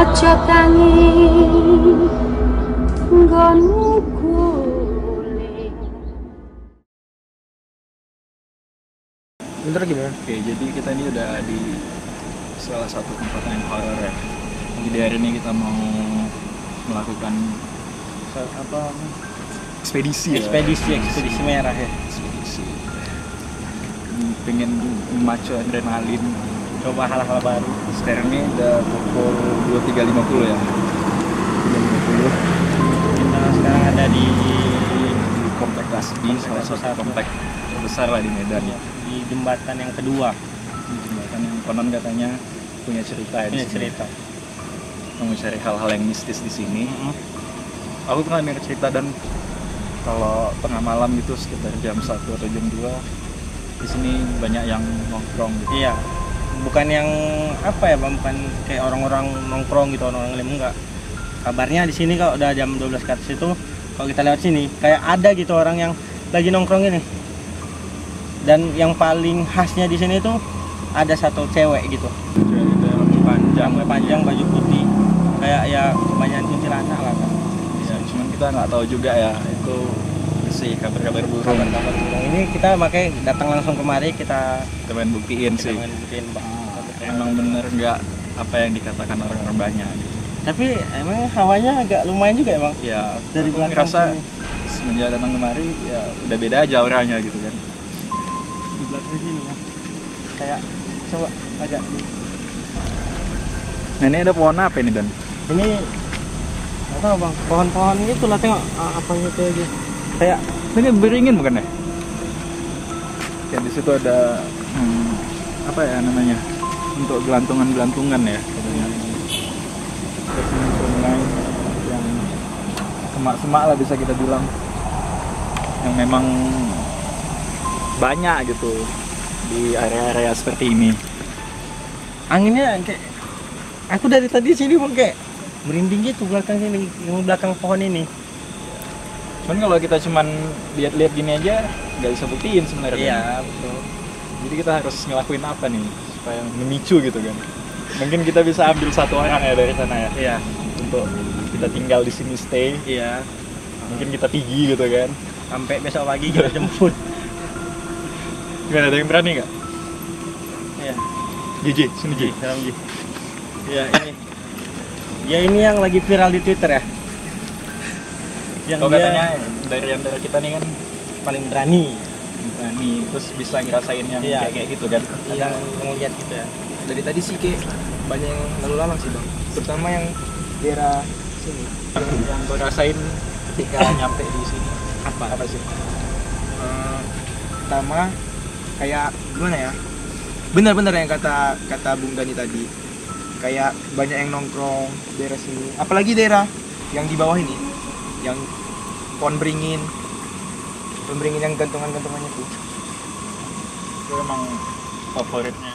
aja tangi nggonmu guling. Bentar gimana? Oke, jadi kita ini udah di salah satu tempat yang horor ya. Jadi hari ini kita mau melakukan ekspedisi merah ya. Ekspedisi. Pengen memacu adrenalin, Coba hal-hal baru. sekarang ini udah pukul 23.50 ya. 50. Kita sekarang ada di Komplek Lasdi, salah satu komplek terbesar lah di Medan ya. di jembatan yang kedua. Di jembatan yang konon katanya punya cerita ya. Ini cerita. Mau cari hal-hal yang mistis di sini. Aku pernah dengar cerita, dan kalau tengah malam gitu sekitar jam 1 atau jam 2 di sini banyak yang nongkrong gitu. Iya. Bukan yang apa ya, Bang, bukan kayak orang-orang nongkrong gitu, orang-orang lem, enggak. Kabarnya di sini kalau udah jam 12 ke atas itu, kalau kita lewat sini kayak ada gitu orang yang lagi nongkrong ini. Dan yang paling khasnya di sini tuh ada satu cewek gitu. Jadi rambut panjang, Baju putih. Kayak ya kebanyakan kuntilanak lah kan. ya, cuman kita nggak tahu juga ya itu sih kabar-kabar burung. Kabar-kabar burung ini kita makanya datang langsung kemari, kita pengen buktiin sih. pengen buktiin, Bang. Emang bener nggak apa yang dikatakan orang-orang banyak gitu. Tapi emang hawanya agak lumayan juga ya, Bang. Ya, Dari aku belakang ngerasa sini. semenjak datang kemari ya udah beda aja auranya gitu kan. Di belakang sini ya. Kayak coba agak Nah, ini ada pohon apa ini, Dan? ini nggak tahu, Bang, pohon-pohon itu lah, tengok apa gitu aja kayak Ini beringin bukan ya? Ya di situ ada apa ya namanya? Untuk gelantungan-gelantungan ya katanya. Terus ini sungai yang semak-semak lah bisa kita bilang. Yang memang banyak gitu di area-area seperti ini. anginnya kayak aku dari tadi sini, Bang, kayak merinding gitu belakang sini, yang belakang pohon ini. Cuman kalau kita cuman lihat-lihat gini aja nggak bisa buktiin sebenarnya. Iya, betul. Jadi kita harus ngelakuin apa nih supaya memicu gitu kan? Mungkin kita bisa ambil satu orang ya dari sana ya. Iya. Untuk kita tinggal di sini stay. Iya. Mungkin kita pergi gitu kan. Sampai besok pagi kita jemput. Gimana, ada yang berani nggak? Iya. JJ, sini J. Salam Ji. Ya ini. Ya ini yang lagi viral di Twitter ya. Yang Kalau dia katanya dari antara kita nih kan paling berani. terus bisa ngerasain yang Iya. kayak gitu kan. Yang ngeliat gitu ya. Dari tadi sih kayak banyak yang lalu lalang sih, Bang, terutama yang daerah sini. Yang gue rasain ketika nyampe di sini apa sih? Pertama kayak gimana ya, benar-benar yang kata Bung Dani tadi, kayak banyak yang nongkrong daerah sini, apalagi daerah yang di bawah ini, yang pohon beringin yang gantungannya tuh. Itu emang favoritnya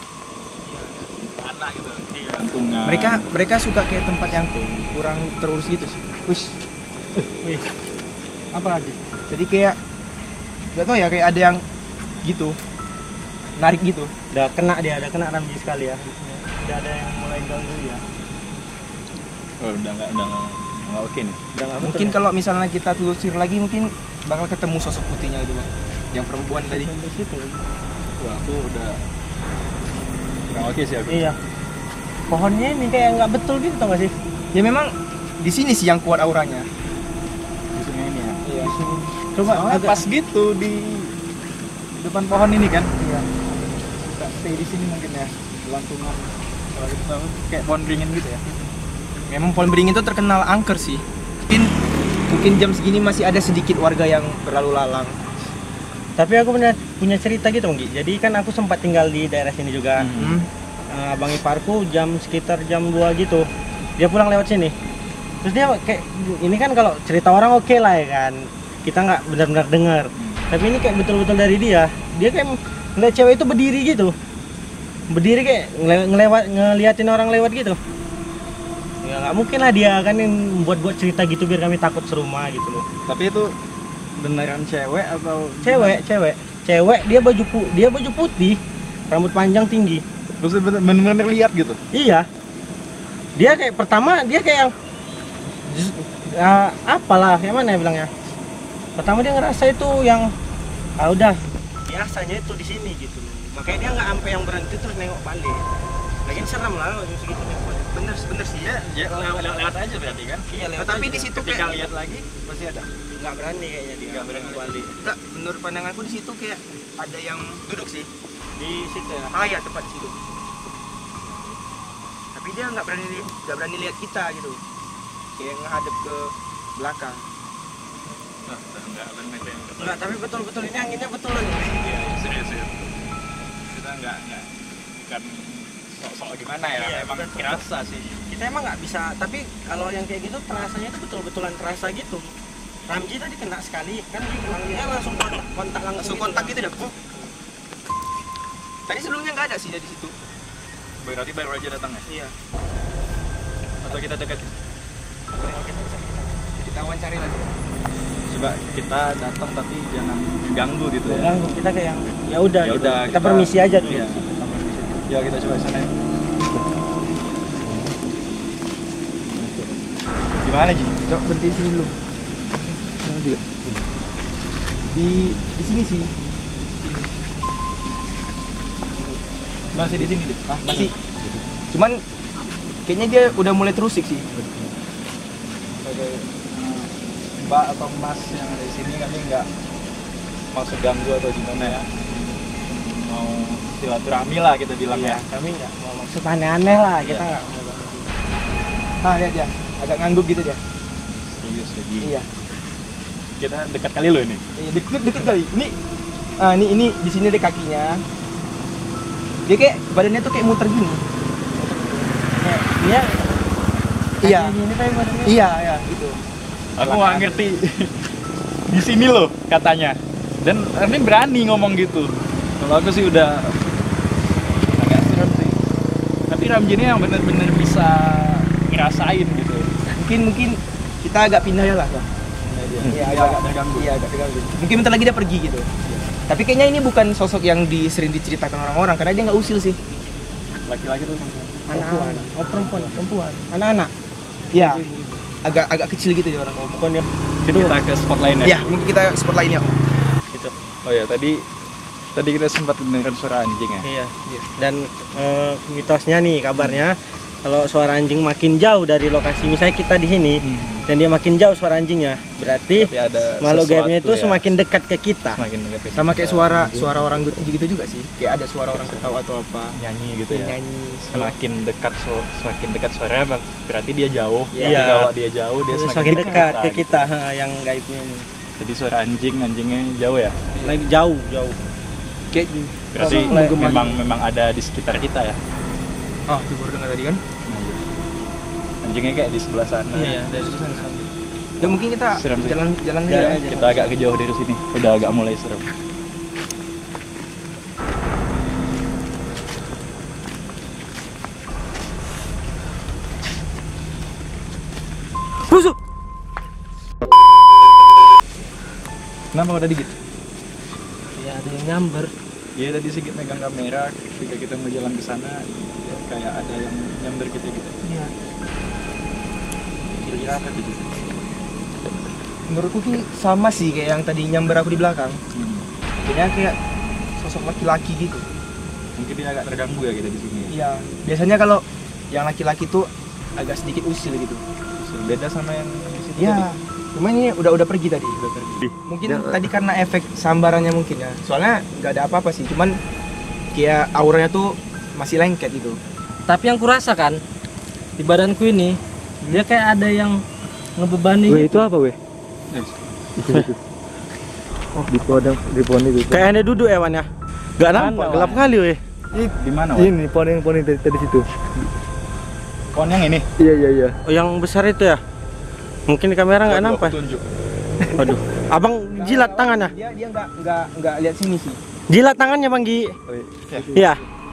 anak gitu. Gantungan. Mereka suka kayak tempat yang kurang terurus gitu sih. Wih. Apa lagi? Jadi kayak nggak tahu ya, kayak ada yang gitu narik gitu. Udah kena Ramji sekali ya. Udah ada yang mulai ganggu ya. Oh, udah nggak oke nih. Udah nggak Mungkin betul, kalau misalnya kita telusur lagi mungkin bakal ketemu sosok putihnya itu, Bang, yang perempuan tadi. di situ. Wah, aku udah kurang oke sih aku. Iya. Pohonnya ini kayak nggak betul gitu, tau gak sih? Ya memang di sini sih yang kuat auranya. Di sini ini ya. Iya. Coba Soalnya agak pas gitu di depan pohon ini kan. Iya. Kita stay di sini mungkin ya. Gelantungan. Kalau gitu kayak pohon beringin gitu ya. Memang pohon beringin itu terkenal angker sih. Mungkin jam segini masih ada sedikit warga yang berlalu lalang. Tapi aku punya cerita gitu, Bang Gi. Jadi kan aku sempat tinggal di daerah sini juga. Abang iparku sekitar jam 2 gitu. Dia pulang lewat sini. Terus dia kayak ini kan kalau cerita orang oke lah ya kan. Kita nggak benar-benar dengar. Tapi ini kayak betul-betul dari dia. Dia kayak ngeliat cewek itu berdiri gitu. Berdiri kayak ngeliatin orang lewat gitu. Ya nggak mungkin lah dia kan yang buat cerita gitu biar kami takut serumah gitu loh. Tapi itu beneran cewek atau Cewek dia baju putih, rambut panjang tinggi. terus bener-bener lihat gitu? Iya. Dia kayak pertama dia kayak yang apalah, yang mana ya bilangnya. Pertama dia ngerasa itu yang udah biasanya itu di sini gitu. Makanya dia nggak sampai yang berhenti terus nengok balik. Lagian seram lah waktu segitu nengok balik. Bener sih ya. Ya lewat aja berarti kan? Iya, lewat Tapi aja. di situ Ketika kayak lihat lagi pasti ada. Nggak berani kayaknya dia. Nggak berani balik. tak, menurut pandanganku di situ kayak ada yang duduk sih. Di situ ya. Ya tepat di situ. Tapi dia nggak berani lihat kita gitu. Kayak ngadep ke belakang. Enggak main-main. Enggak, tapi betul-betul ini anginnya betulan. Iya, serius. Kita enggak bukan sok-sok gimana ya, Iya, emang betul. kerasa sih. Kita emang nggak bisa, tapi kalau yang kayak gitu terasanya itu betul-betulan terasa gitu. Ramji tadi kena sekali kan, dia langsung kontak Langsung kontak gitu dah. Tadi sebelumnya nggak ada sih dari situ. Berarti baru aja datang ya? Iya. Atau kita dekat? Kita wawancari lagi. Coba kita datang tapi jangan ganggu gitu ya. Ganggu kita kayak yang ya udah Ya gitu. udah, kita permisi aja dulu. Iya. Ya kita coba sana. Gimana Ji? Coba berhenti sini dulu. Di sini sih. Masih di sini deh. Masih. Cuman kayaknya dia udah mulai terusik sih. Sebagai Mbak atau Mas yang ada di sini kami nggak maksud ganggu atau gimana ya. Mau silaturahmi lah kita bilang ya. Kami nggak mau maksud aneh-aneh lah, kita Iya. nggak. Lihat ya, agak ngangguk gitu dia. Serius lagi. Iya. Kita dekat kali loh ini. Deket kali. Ini di sini deh kakinya. Dia kayak badannya tuh kayak muter gini. Iya. Iya. Ini kayak badannya. Iya, gitu. Aku nggak ngerti. Di sini loh katanya. Dan ini berani ngomong gitu. Kalau aku sih udah agak serem sih. Tapi Ramji ini yang bener-bener bisa ngerasain gitu. Mungkin kita agak pindah ya lah. Iya, agak terganggu. Iya, agak terganggu. Mungkin bentar lagi dia pergi gitu. Tapi kayaknya ini bukan sosok yang sering diceritakan orang-orang karena dia nggak usil sih. Laki-laki tuh Anak-anak. Oh, perempuan. Anak-anak. Iya. Agak kecil gitu dia orang. Bukan yang kita ke spot lain ya. Ya, mungkin kita spot lainnya. gitu. Oh ya, tadi kita sempat mendengar suara anjing ya. Iya. Dan mitosnya nih kabarnya kalau suara anjing makin jauh dari lokasi, misalnya kita di sini dan dia makin jauh suara anjingnya, berarti Tapi ada makhluk gaibnya itu sesuatu ya. semakin dekat ke kita. Semakin dekat ke Sama kayak kita. suara orang gitu juga sih. Kayak ada suara orang ketawa atau apa. nyanyi gitu ya. Nyanyi. Semakin dekat suaranya berarti dia jauh. Iya. Tapi kalau dia jauh dia Semakin dekat ke kita yang gaibnya ini. Jadi suara anjingnya jauh ya. Lagi jauh. Kayak Berarti memang ada di sekitar kita ya. itu baru dengar tadi kan. Anjingnya kayak di sebelah sana. Iya, dari sana. Ya mungkin kita Serem sih. jalan Jalan aja. aja. Kita agak kejauh dari sini. Udah agak mulai serem. Busuk. Kenapa udah dikit? Ya ada yang nyamber. Iya tadi sedikit megang kamera ketika kita mau jalan ke sana kayak ada yang nyamber kita gitu. Iya. Kira-kira apa gitu? Menurutku sih sama sih kayak yang tadi nyamber aku di belakang. Kayaknya kayak sosok laki-laki gitu. Mungkin dia agak terganggu ya kita di sini. Iya. Biasanya kalau yang laki-laki tuh agak sedikit usil gitu. Beda sama yang di situ. Iya. Cuma ini udah pergi tadi. Udah pergi. Mungkin tadi karena efek sambarannya mungkin ya. Soalnya nggak ada apa-apa sih. Cuman kayak auranya tuh masih lengket gitu. Tapi yang kurasa kan di badanku ini dia kayak ada yang ngebebani. Itu apa weh? Oh, di pohon itu. Kayak ada duduk ya, Wan ya. Gak nampak, gelap kali weh. Di mana? Wan? Ini pohon yang tadi situ. Pohon yang ini. Iya. Oh, yang besar itu ya? Mungkin di kamera nggak Coba nampak. aku tunjuk. Waduh. Abang jilat tangannya. Dia nggak lihat sini sih. Jilat tangannya, Bang Gi. Oh, iya. Iya.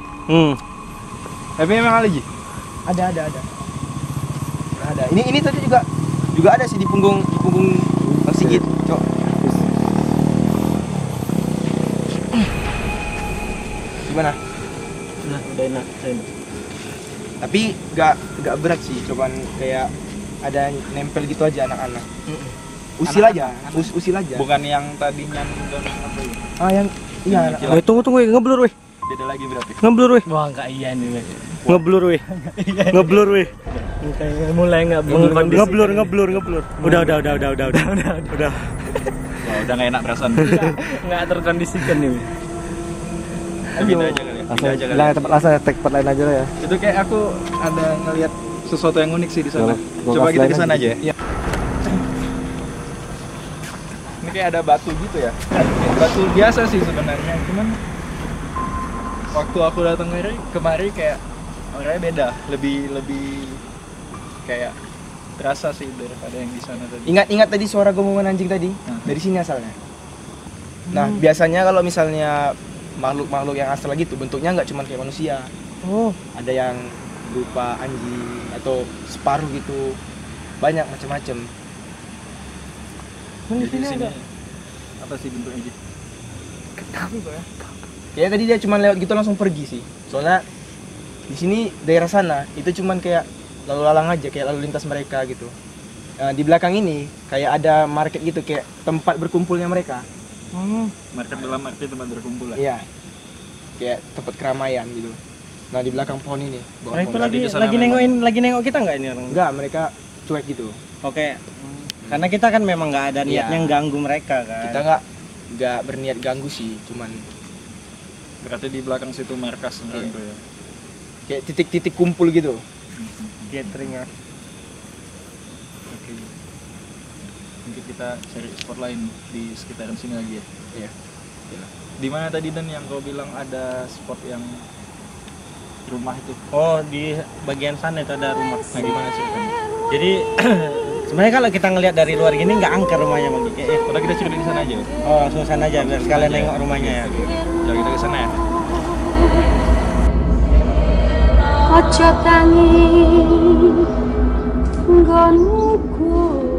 Tapi memang ada Ji? Ada. Ada. Ini tadi juga ada sih di punggung Bang Sigit. Cok. Gimana? Udah enak. Tapi gak berat sih, cuman kayak ada nempel gitu aja anak-anak. Usil aja, usil aja. Bukan yang tadinya dan apa ya? Ah yang iya. Yang Weh, tunggu, ngeblur weh. Beda lagi berarti. Ngeblur weh. Wah, enggak iya nih, weh. Ngeblur weh. Ngeblur weh. Kayak mulai enggak Ngeblur. Udah. Wah, udah nggak enak perasaan. Enggak terkondisikan nih. Pindah aja kali ya. Pindah aja kali. Langsung tempat lain aja lah ya. Itu kayak aku ada ngelihat sesuatu yang unik sih di sana. Gua Coba kasih kita lain ke sana aja. aja ya. Ini kayak ada batu gitu ya. Batu biasa sih sebenarnya, cuman waktu aku datang kemari kayak orangnya beda, lebih kayak terasa sih daripada yang di sana tadi. Ingat tadi suara gomongan anjing tadi? Nah. Dari sini asalnya. Nah, biasanya kalau misalnya makhluk-makhluk yang asal gitu bentuknya nggak cuma kayak manusia. Oh, Ada yang berupa anjing atau separuh gitu. Banyak macam-macam. di Jadi sini sini ada. apa sih bentuknya gitu? Kayak tadi dia cuma lewat gitu langsung pergi sih. Soalnya di sini daerah sana itu cuman kayak lalu lalang aja, kayak lalu lintas mereka gitu. Di belakang ini kayak ada market gitu, kayak tempat berkumpulnya mereka. Market dalam arti tempat berkumpul lah. Iya. Kayak tempat keramaian gitu. Nah, di belakang pohon ini. bawah Nah, itu pohon. lagi nengok kita nggak ini orang? Enggak, mereka cuek gitu. Oke. Karena kita kan memang nggak ada Iya. niatnya ganggu mereka kan. Kita nggak berniat ganggu sih, cuman Berarti di belakang situ markas gitu ya. kayak titik-titik kumpul gitu. Gathering ya. Oke. Mungkin kita cari spot lain di sekitaran sini lagi ya. Iya. Di mana tadi Dan yang kau bilang ada spot yang rumah itu? Oh, di bagian sana itu ada rumah. Nah, gimana ceritanya? Jadi sebenarnya kalau kita ngelihat dari luar gini nggak angker rumahnya Bang. Udah kita cerita di sana aja. Oh, langsung sana aja biar sekalian Aja. nengok rumahnya ya. Ya kita ke sana ya. Ojo tangi nggonku